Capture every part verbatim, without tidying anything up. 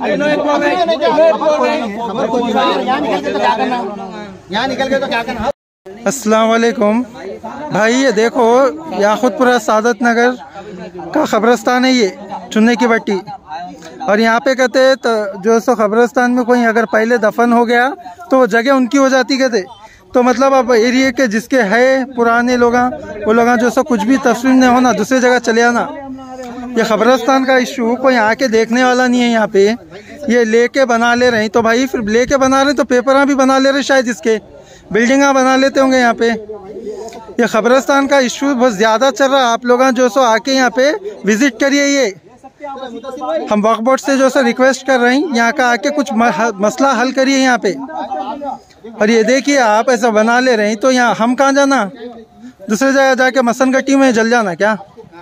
यहाँ निकल गए तो क्या करना। अस्सलाम वालेकुम भाई, ये देखो याकुतपुरा सादत नगर का कब्रिस्तान है, ये चुन्ने की भट्टी। और यहाँ पे कहते हैं तो जो सो कब्रिस्तान में कोई अगर पहले दफन हो गया तो वो जगह उनकी हो जाती कहते। तो मतलब अब एरिया के जिसके है पुराने लोग वो लोग जो सो कुछ भी तस्वीर नहीं होना दूसरी जगह चले आना। ये कब्रिस्तान का इशू कोई आके देखने वाला नहीं है। यहाँ पे ये लेके बना ले रहे हैं, तो भाई फिर लेके बना रहे तो पेपरा भी बना ले रहे, शायद इसके बिल्डिंगा बना लेते होंगे यहाँ पे। ये कब्रिस्तान का इशू बहुत ज़्यादा चल रहा है। आप लोग जो सो आके यहाँ पे विजिट करिए। ये हम वक्फ बोर्ड से जो सो रिक्वेस्ट कर रहे हैं, यहाँ का आके कुछ मसला हल करिए यहाँ पे। और ये देखिए आप ऐसा बना ले रहे हैं तो यहाँ हम कहाँ जाना, दूसरी जगह जाके मसनगट्टी में जल जाना क्या।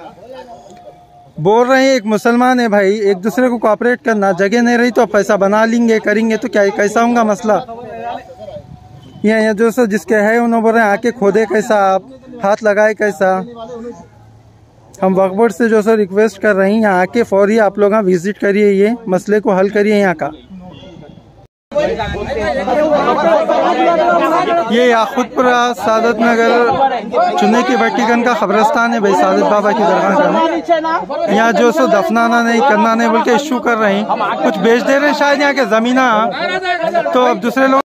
बोल रहे हैं एक मुसलमान है भाई, एक दूसरे को कोऑपरेट करना। जगह नहीं रही तो पैसा बना लेंगे करेंगे तो क्या कैसा होगा मसला। यहाँ जो सो जिसके है उन्होंने बोल रहे हैं आके खोदे कैसा, आप हाथ लगाए कैसा। हम वक्फ बोर्ड से जो सो रिक्वेस्ट कर रहे हैं, यहाँ आके फौरी आप लोग यहाँ विजिट करिए, ये मसले को हल करिए यहाँ का। ये याकुतपुरा सादत नगर चुन्ने की भट्टीगन का कब्रिस्तान है भाई, सादत बाबा की दरगाह का। यहाँ जो सो दफनाना नहीं करना नहीं बोल के इशू कर रहे हैं, कुछ बेच दे रहे हैं शायद यहाँ के ज़मीना। तो अब दूसरे लोग